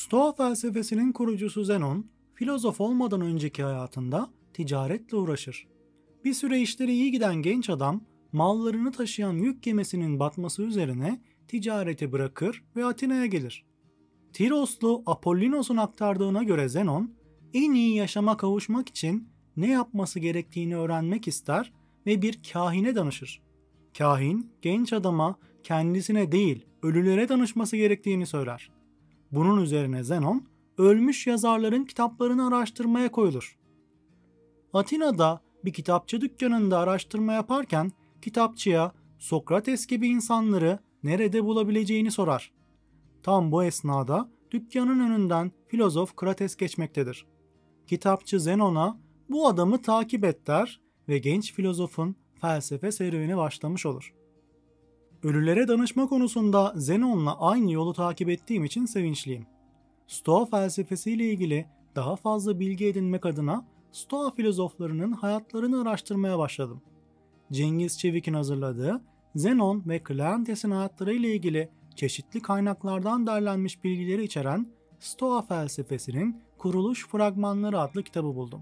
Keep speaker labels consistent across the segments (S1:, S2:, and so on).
S1: Stoa felsefesinin kurucusu Zenon, filozof olmadan önceki hayatında ticaretle uğraşır. Bir süre işleri iyi giden genç adam, mallarını taşıyan yük gemisinin batması üzerine ticareti bırakır ve Atina'ya gelir. Tiroslu Apollinos'un aktardığına göre Zenon, en iyi yaşama kavuşmak için ne yapması gerektiğini öğrenmek ister ve bir kahine danışır. Kahin, genç adama kendisine değil, ölülere danışması gerektiğini söyler. Bunun üzerine Zenon, ölmüş yazarların kitaplarını araştırmaya koyulur. Atina'da bir kitapçı dükkanında araştırma yaparken kitapçıya Sokrates gibi insanları nerede bulabileceğini sorar. Tam bu esnada dükkanın önünden filozof Krates geçmektedir. Kitapçı Zenon'a bu adamı takip et der ve genç filozofun felsefe serüveni başlamış olur. Ölülere danışma konusunda Zenon'la aynı yolu takip ettiğim için sevinçliyim. Stoa felsefesiyle ilgili daha fazla bilgi edinmek adına Stoa filozoflarının hayatlarını araştırmaya başladım. Cengiz Çevik'in hazırladığı Zenon ve Kleantes'in hayatları ile ilgili çeşitli kaynaklardan derlenmiş bilgileri içeren Stoa felsefesinin Kuruluş Fragmanları adlı kitabı buldum.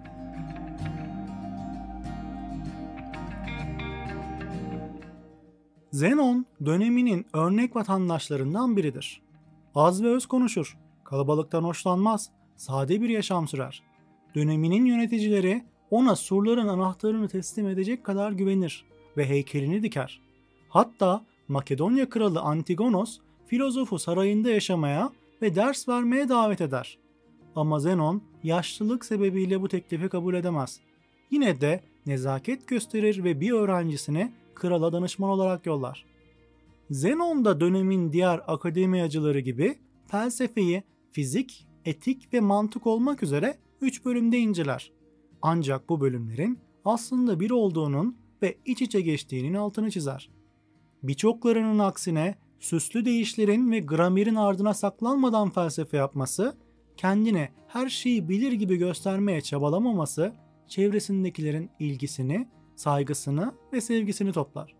S1: Zenon döneminin örnek vatandaşlarından biridir. Az ve öz konuşur, kalabalıktan hoşlanmaz, sade bir yaşam sürer. Döneminin yöneticileri ona surların anahtarını teslim edecek kadar güvenir ve heykelini diker. Hatta Makedonya kralı Antigonos filozofu sarayında yaşamaya ve ders vermeye davet eder. Ama Zenon yaşlılık sebebiyle bu teklifi kabul edemez. Yine de nezaket gösterir ve bir öğrencisini krala danışman olarak yollar. Zenon da dönemin diğer akademiyacıları gibi felsefeyi fizik, etik ve mantık olmak üzere 3 bölümde inceler. Ancak bu bölümlerin aslında bir olduğunun ve iç içe geçtiğinin altını çizer. Birçoklarının aksine süslü deyişlerin ve gramerin ardına saklanmadan felsefe yapması, kendine her şeyi bilir gibi göstermeye çabalamaması, çevresindekilerin ilgisini, saygısını ve sevgisini toplar.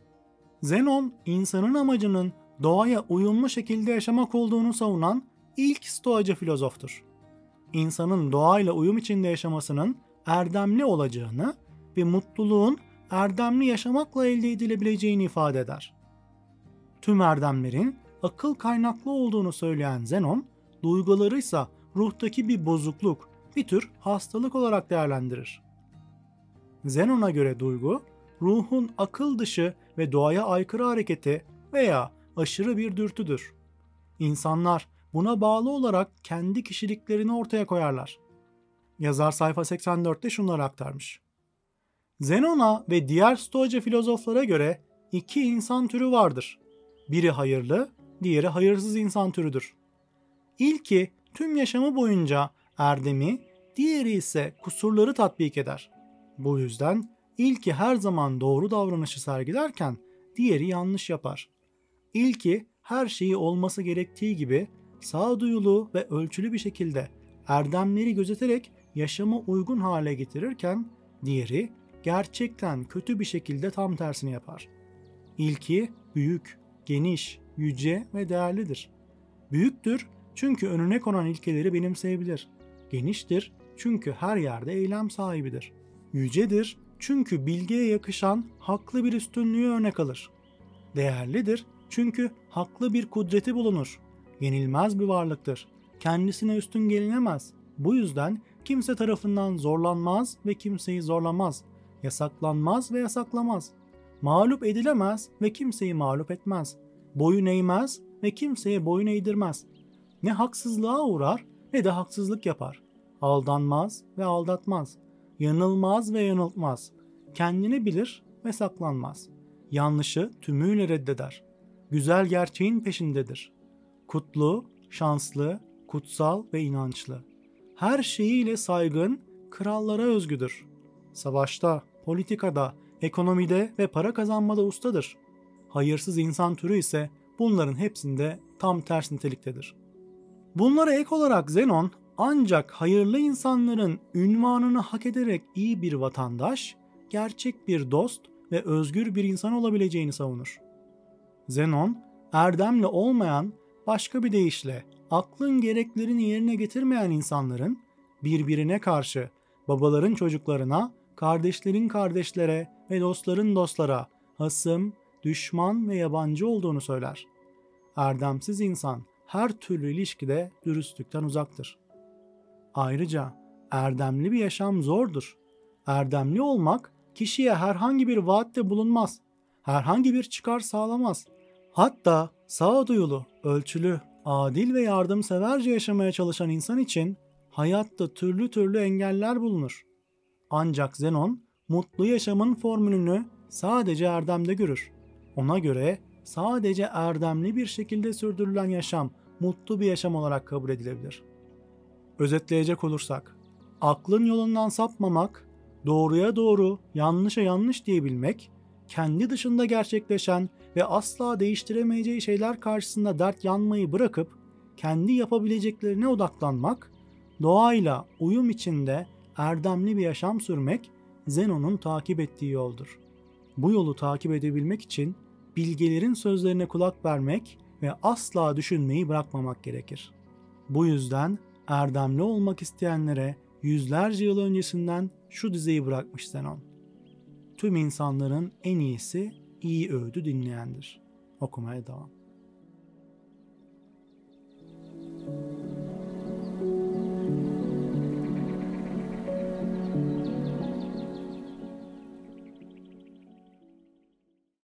S1: Zenon, insanın amacının doğaya uyumlu şekilde yaşamak olduğunu savunan ilk stoacı filozoftur. İnsanın doğayla uyum içinde yaşamasının erdemli olacağını ve mutluluğun erdemli yaşamakla elde edilebileceğini ifade eder. Tüm erdemlerin akıl kaynaklı olduğunu söyleyen Zenon, duyguları ise ruhtaki bir bozukluk, bir tür hastalık olarak değerlendirir. Zenon'a göre duygu, ruhun akıl dışı ve doğaya aykırı hareketi veya aşırı bir dürtüdür. İnsanlar buna bağlı olarak kendi kişiliklerini ortaya koyarlar. Yazar sayfa 84'te şunları aktarmış. Zenon'a ve diğer stoacı filozoflara göre 2 insan türü vardır. Biri hayırlı, diğeri hayırsız insan türüdür. İlki tüm yaşamı boyunca erdemi, diğeri ise kusurları tatbik eder. Bu yüzden ilki her zaman doğru davranışı sergilerken diğeri yanlış yapar. İlki her şeyi olması gerektiği gibi sağduyulu ve ölçülü bir şekilde erdemleri gözeterek yaşama uygun hale getirirken diğeri gerçekten kötü bir şekilde tam tersini yapar. İlki büyük, geniş, yüce ve değerlidir. Büyüktür çünkü önüne konan ilkeleri benimseyebilir. Geniştir çünkü her yerde eylem sahibidir. Yücedir çünkü bilgiye yakışan haklı bir üstünlüğü örnek alır. Değerlidir çünkü haklı bir kudreti bulunur. Yenilmez bir varlıktır. Kendisine üstün gelinemez. Bu yüzden kimse tarafından zorlanmaz ve kimseyi zorlamaz. Yasaklanmaz ve yasaklamaz. Mağlup edilemez ve kimseyi mağlup etmez. Boyun eğmez ve kimseye boyun eğdirmez. Ne haksızlığa uğrar ne de haksızlık yapar. Aldanmaz ve aldatmaz. Yanılmaz ve yanıltmaz. Kendini bilir ve saklanmaz. Yanlışı tümüyle reddeder. Güzel gerçeğin peşindedir. Kutlu, şanslı, kutsal ve inançlı. Her şeyiyle saygın, krallara özgüdür. Savaşta, politikada, ekonomide ve para kazanmada ustadır. Hayırsız insan türü ise bunların hepsinde tam ters niteliktedir. Bunlara ek olarak Zenon, ancak hayırlı insanların ünvanını hak ederek iyi bir vatandaş, gerçek bir dost ve özgür bir insan olabileceğini savunur. Zenon, erdemli olmayan Başka bir deyişle, aklın gereklerini yerine getirmeyen insanların birbirine karşı, babaların çocuklarına, kardeşlerin kardeşlere ve dostların dostlara hasım, düşman ve yabancı olduğunu söyler. Erdemsiz insan her türlü ilişkide dürüstlükten uzaktır. Ayrıca erdemli bir yaşam zordur. Erdemli olmak kişiye herhangi bir vaatte bulunmaz, herhangi bir çıkar sağlamaz. Hatta sağduyulu, ölçülü, adil ve yardımseverce yaşamaya çalışan insan için hayatta türlü türlü engeller bulunur. Ancak Zenon mutlu yaşamın formülünü sadece erdemde görür. Ona göre sadece erdemli bir şekilde sürdürülen yaşam mutlu bir yaşam olarak kabul edilebilir. Özetleyecek olursak, aklın yolundan sapmamak, doğruya doğru, yanlışa yanlış diyebilmek, kendi dışında gerçekleşen ve asla değiştiremeyeceği şeyler karşısında dert yanmayı bırakıp kendi yapabileceklerine odaklanmak, doğayla uyum içinde erdemli bir yaşam sürmek Zenon'un takip ettiği yoldur. Bu yolu takip edebilmek için bilgelerin sözlerine kulak vermek ve asla düşünmeyi bırakmamak gerekir. Bu yüzden erdemli olmak isteyenlere yüzlerce yıl öncesinden şu dizeyi bırakmış Zenon: tüm insanların en iyisi iyi öğüdü dinleyendir. Okumaya devam.